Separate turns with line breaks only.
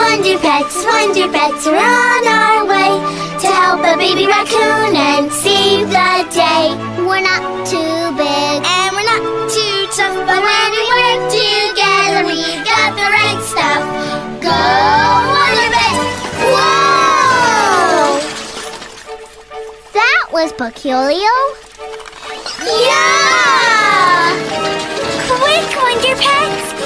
Wonder Pets, we're on our way to help a baby raccoon and save the day. We're not too big and we're not too tough, but when we work together, we got the right stuff. Go Wonder Pets! Whoa! That was peculiar. Yeah! Quick, Wonder Pets!